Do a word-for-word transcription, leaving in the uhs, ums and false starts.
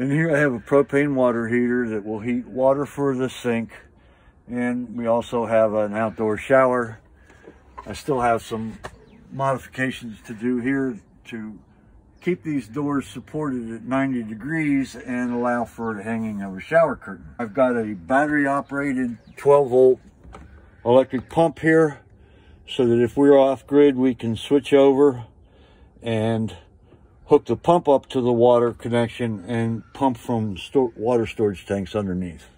And here I have a propane water heater that will heat water for the sink. And we also have an outdoor shower. I still have some modifications to do here to keep these doors supported at ninety degrees and allow for the hanging of a shower curtain. I've got a battery operated twelve volt electric pump here so that if we're off grid, we can switch over and hook the pump up to the water connection and pump from sto- water storage tanks underneath.